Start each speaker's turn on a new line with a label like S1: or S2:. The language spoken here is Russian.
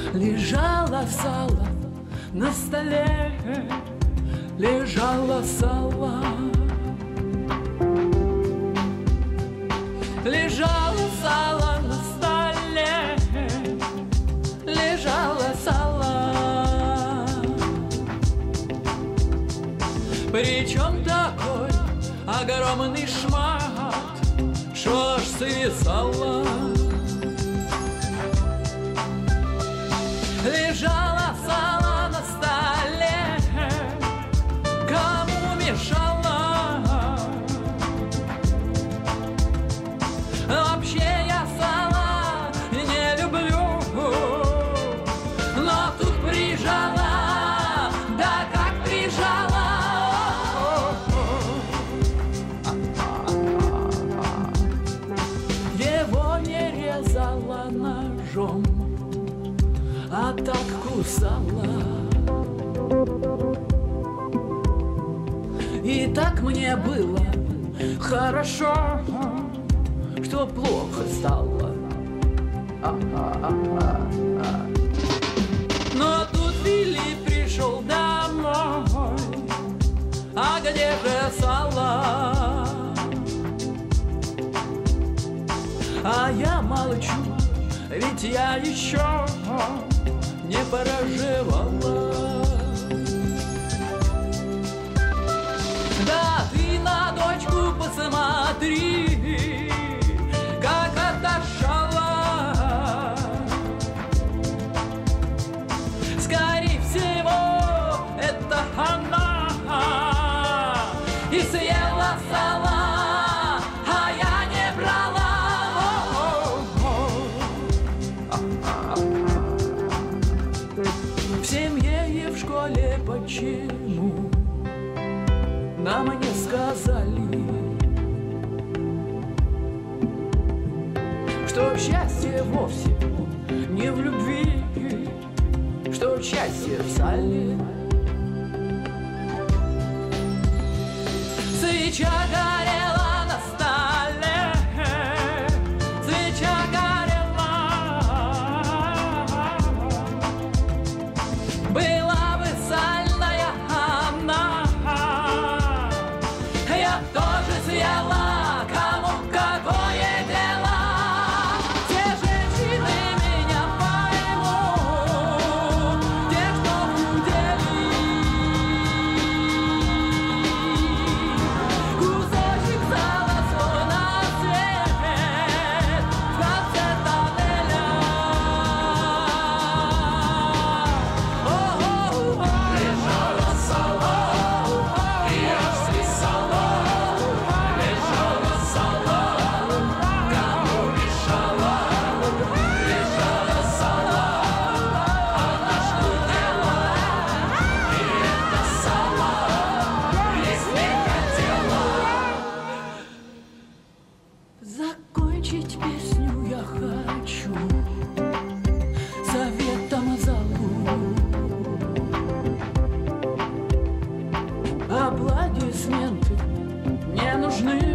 S1: Лежало сало на столе, лежало сало. Лежало сало на столе, лежало сало. Причем такой огромный шмат, что ж свисало. Лежало сало на столе, кому мешало? Вообще я сало не люблю, но тут прижала, да как прижала. Его не резала ножом, а так кусала. И так мне было хорошо, что плохо стало. Но тут Филипп пришел домой, а где же сало? А я молчу, ведь я еще не проживала. Да ты на дочку посмотри, как отошла. Скорее всего, это она и съела сало, а я не брала. В семье и в школе почему нам не сказали, что счастье вовсе не в любви, что счастье в сале. Свеча горела на столе, свеча горела. Была бы сальная она, я тоже съела, кому какое дело. Все женщины меня поймут, те, кто худели. Кусочек сала свой на свет в конце тоннеля. Лежало сало, и аж свисало. Лежало сало, кому мешало? Лежало сало, она что делала? И это сало есть не хотела. Закончить песню я хочу советом залу. Аплодисменты не нужны,